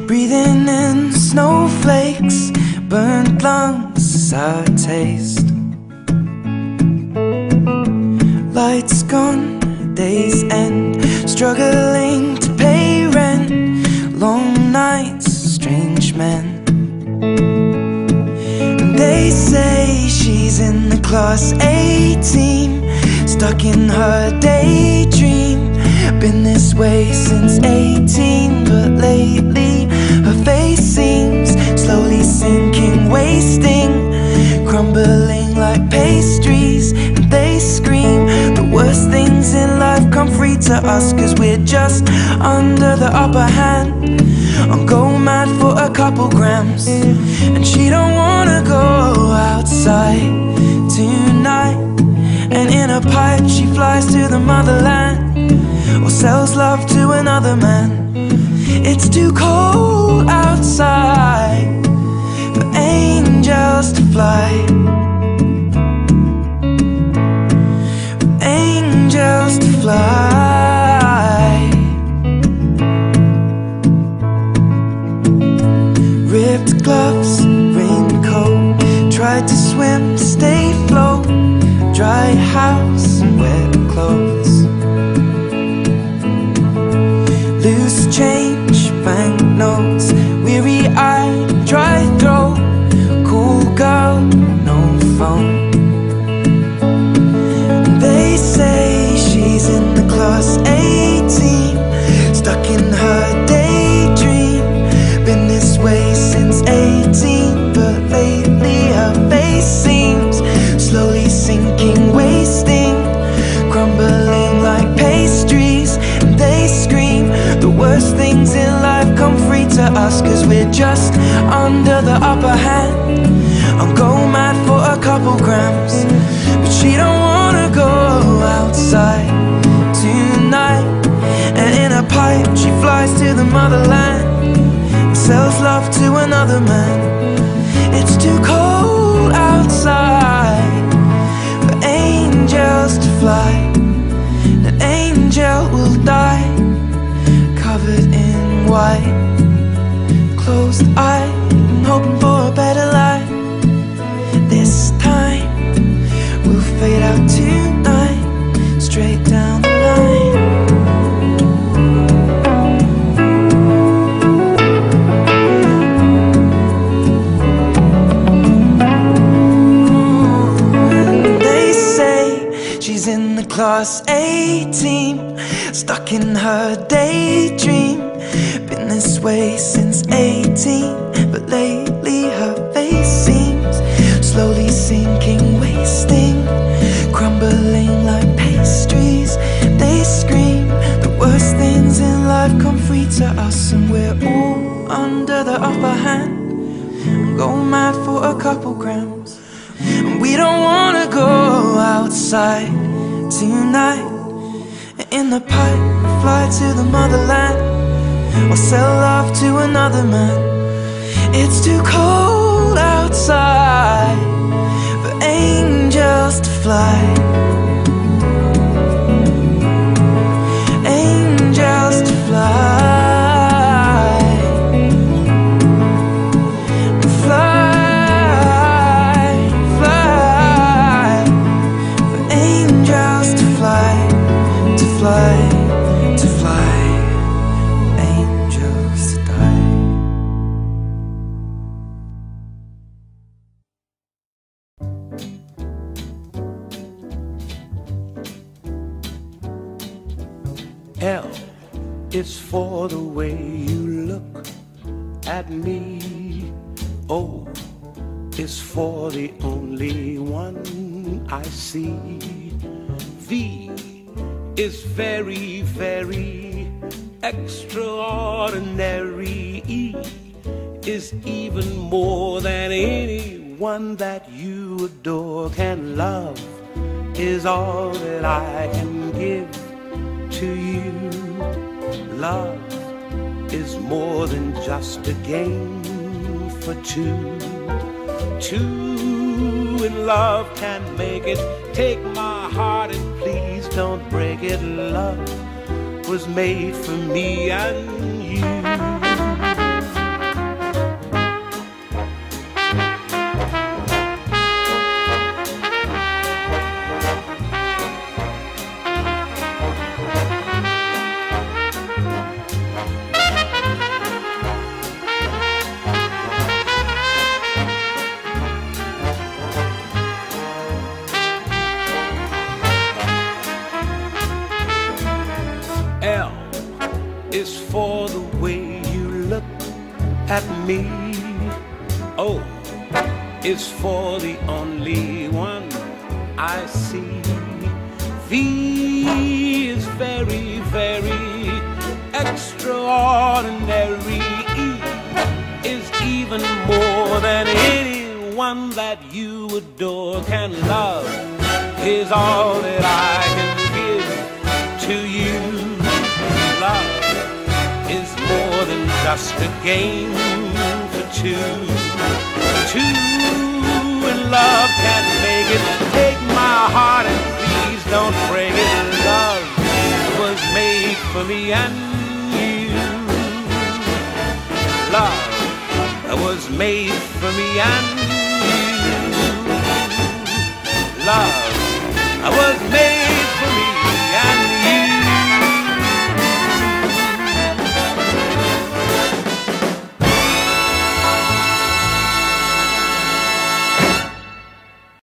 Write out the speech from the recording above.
Breathing in snowflakes, burnt lungs is our taste. Lights gone, days end, struggling to pay rent. Long nights, strange men. And they say she's in the class A team, stuck in her daydream. Been this way since 18, but lately her face seems slowly sinking, wasting, crumbling like pastries. And they scream the worst things in life come free to us, 'cause we're just under the upper hand. I'm going mad for a couple grams, and she don't wanna go outside tonight. And in a pipe she flies to the motherland, or sells love to another man. It's too cold outside for angels to fly, for angels to fly. Ripped gloves, raincoat, tried to swim, stay afloat. Dry house and wet clothes, loose change, banknotes, weary-eyed, dry throat. Cool girl, no phone. They say she's in the class A team, stuck in her daydream. Been this way since 18, but lately her face seems slowly sinking, wasting, crumbling like pastries. And they scream the worst things in life come free to us, 'cause we're just under the upper hand. I'm going mad for a couple grams, but she don't wanna go outside tonight. And in a pipe she flies to the motherland, and sells love to another man. It's too cold outside for angels to fly. An angel will die, covered in white, closed eyed, and hoping for a better life. This time we'll fade out tonight, straight down the line. They say she's in the class A team, stuck in her daydream. Been this way since 18, but lately her face seems slowly sinking, wasting, crumbling like pastries. They scream the worst things in life come free to us, and we're all under the upper hand. I'm going mad for a couple grams, and we don't wanna go outside tonight. In the pipe, fly to the motherland, or sell love to another man. It's too cold outside for angels to fly. Angels to fly. Fly, fly, for angels to fly, to fly, to fly, angels to die. L is for the way you look at me. O is for the only one I see. V is very, very extraordinary. E is even more than anyone that you adore can love, is all that I can give to you. Love is more than just a game for two. Two in love can make it. Take my heart and please don't break it. Love was made for me and you. at me. O is for the only one I see. V is very, very extraordinary. E is even more than anyone that you adore can love. Is all that I can give to you. Love is more than just a game for two. Two in love can make it. Take my heart and please don't break it. Love was made for me and you. Love was made for me and